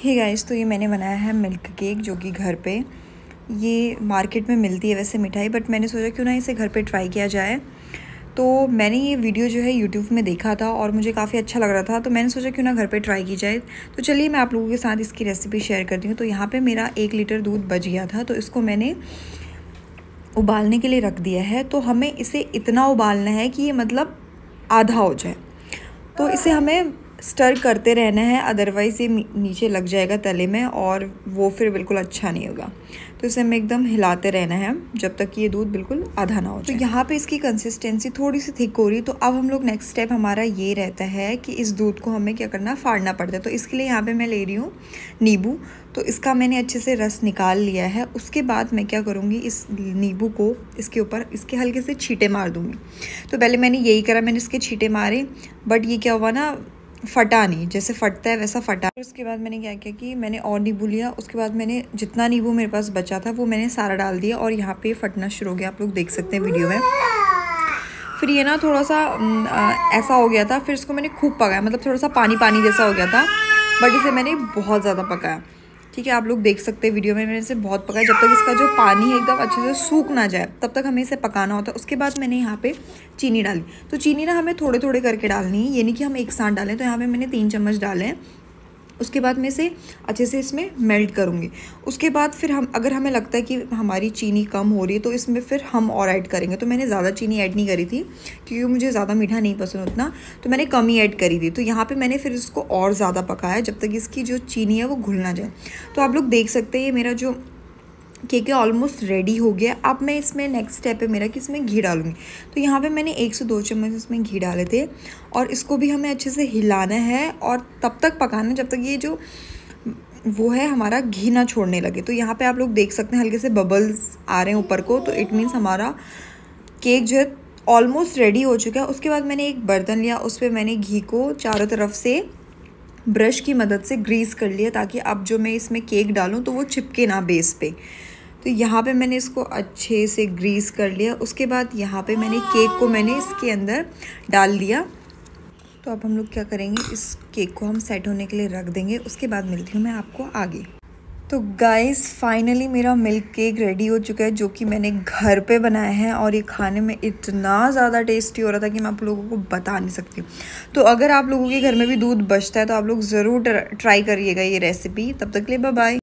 Hey guys, तो ये मैंने बनाया है मिल्क केक जो कि घर पे ये मार्केट में मिलती है वैसे मिठाई, बट मैंने सोचा क्यों ना इसे घर पे ट्राई किया जाए। तो मैंने ये वीडियो जो है यूट्यूब में देखा था और मुझे काफ़ी अच्छा लग रहा था, तो मैंने सोचा क्यों ना घर पे ट्राई की जाए। तो चलिए मैं आप लोगों के साथ इसकी रेसिपी शेयर करती हूँ। तो यहाँ पे मेरा 1 लीटर दूध बच गया था, तो इसको मैंने उबालने के लिए रख दिया है। तो हमें इसे इतना उबालना है कि ये मतलब आधा हो जाए, तो इसे हमें स्टर करते रहना है, अदरवाइज़ ये नीचे लग जाएगा तले में और वो फिर बिल्कुल अच्छा नहीं होगा। तो इसे हमें एकदम हिलाते रहना है जब तक ये दूध बिल्कुल आधा ना हो जाए। तो यहाँ पे इसकी कंसिस्टेंसी थोड़ी सी थिक हो रही। तो अब हम लोग नेक्स्ट स्टेप हमारा ये रहता है कि इस दूध को हमें क्या करना, फाड़ना पड़ता है। तो इसके लिए यहाँ पे मैं ले रही हूँ नींबू। तो इसका मैंने अच्छे से रस निकाल लिया है। उसके बाद मैं क्या करूँगी, इस नींबू को इसके ऊपर इसके हल्के से छींटे मार दूँगी। तो पहले मैंने यही करा, मैंने इसके छींटे मारे, बट ये क्या हुआ ना, फटा नहीं, जैसे फटता है वैसा फटा। उसके बाद मैंने क्या किया कि मैंने और नींबू लिया। उसके बाद मैंने जितना नींबू मेरे पास बचा था वो मैंने सारा डाल दिया और यहाँ पे फटना शुरू हो गया, आप लोग देख सकते हैं वीडियो में। फिर ये ना थोड़ा सा ऐसा हो गया था। फिर इसको मैंने खूब पकाया, मतलब थोड़ा सा पानी पानी जैसा हो गया था, बट इसे मैंने बहुत ज़्यादा पकाया। ठीक है, आप लोग देख सकते हैं वीडियो में, मैंने इसे बहुत पकाया। जब तक इसका जो पानी है एकदम अच्छे से सूख ना जाए तब तक हमें इसे पकाना होता है। उसके बाद मैंने यहाँ पे चीनी डाली। तो चीनी ना हमें थोड़े थोड़े करके डालनी है, ये नहीं कि हम एक साथ डालें। तो यहाँ पे मैंने 3 चम्मच डाले हैं। उसके बाद मैं इसे अच्छे से इसमें मेल्ट करूँगी। उसके बाद फिर हम, अगर हमें लगता है कि हमारी चीनी कम हो रही है तो इसमें फिर हम और ऐड करेंगे। तो मैंने ज़्यादा चीनी ऐड नहीं करी थी क्योंकि मुझे ज़्यादा मीठा नहीं पसंद उतना, तो मैंने कम ही ऐड करी थी। तो यहाँ पे मैंने फिर इसको और ज़्यादा पकाया जब तक इसकी जो चीनी है वो घुल ना जाए। तो आप लोग देख सकते हैं ये मेरा जो केक है ऑलमोस्ट रेडी हो गया। अब मैं इसमें नेक्स्ट स्टेप है मेरा कि इसमें घी डालूंगी। तो यहाँ पे मैंने 1 से 2 चम्मच इसमें घी डाले थे और इसको भी हमें अच्छे से हिलाना है और तब तक पकाना जब तक ये जो वो है हमारा घी ना छोड़ने लगे। तो यहाँ पे आप लोग देख सकते हैं हल्के से बबल्स आ रहे हैं ऊपर को, तो इट मीन्स हमारा केक जो है ऑलमोस्ट रेडी हो चुका है। उसके बाद मैंने एक बर्तन लिया, उस पर मैंने घी को चारों तरफ से ब्रश की मदद से ग्रीस कर लिया ताकि अब जो मैं इसमें केक डालूं तो वो चिपके ना बेस पे। तो यहाँ पे मैंने इसको अच्छे से ग्रीस कर लिया। उसके बाद यहाँ पे मैंने केक को मैंने इसके अंदर डाल दिया। तो अब हम लोग क्या करेंगे, इस केक को हम सेट होने के लिए रख देंगे। उसके बाद मिलती हूँ मैं आपको आगे। तो गाइस फाइनली मेरा मिल्क केक रेडी हो चुका है जो कि मैंने घर पे बनाया है और ये खाने में इतना ज़्यादा टेस्टी हो रहा था कि मैं आप लोगों को बता नहीं सकती। तो अगर आप लोगों के घर में भी दूध बचता है तो आप लोग ज़रूर ट्राई करिएगा ये रेसिपी। तब तक के लिए बाय बाय।